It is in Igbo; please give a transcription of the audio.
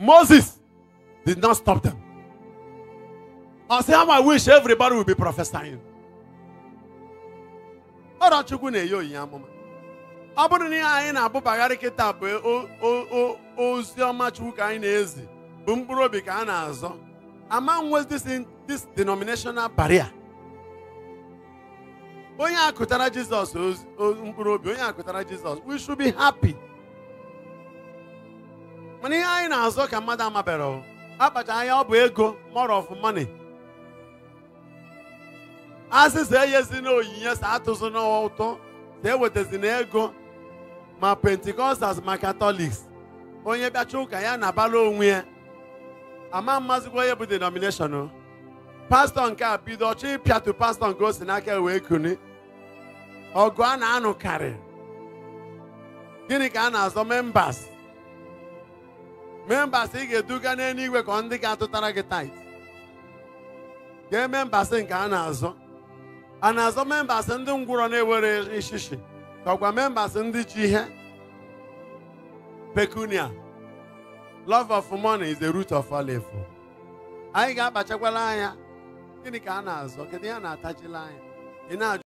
Moses did not stop them. I say, how I wish everybody would be prophesying. Orachukwu na-eyo yamama. Abụrụ na anyị na-abụ bagharị kịta bụ ozi ọma Chukwu ka anyị na-ezi bụ mkpụrụ obi ka a na-azọ. Among was this denominational barrier. Onye akụtara Jesus mkpụrụ obi, onye akụtara Jesus, we should be happy. Mana ihe anyị na-azọ ka mmadụ amabere akpacha anya ọ bụ ego, more of money. Asịsị eyezi na onyinye sa atụzụ n'ụtọ sa ewetezi na ego ma Pentecostals ma Catholics. Onye bịacha ụka ya na-abala onwe ya. Ama mmazikwa onye bụ denomination. Pastor nke a bido ọchị ịpịatụ pastor nke o si n'aka wee kuni. Ọgụ a na-anụ karị. Gịnị ka a na-azọ members? Members ị ga-eduga n'eluigwe ka ndị ga-atụtara gị tithe. Gee members nke a na-azọ. A na-azọ members ndị ngwụrọ na-ewere ishishi. Ka ọgwa members ndị ji ihe. Pecunia. Love of money is the root of all evil. Anyị ga-akpachakwala anya. Gịnị ka a na-azọ? Kedu ihe a na-atajila anya?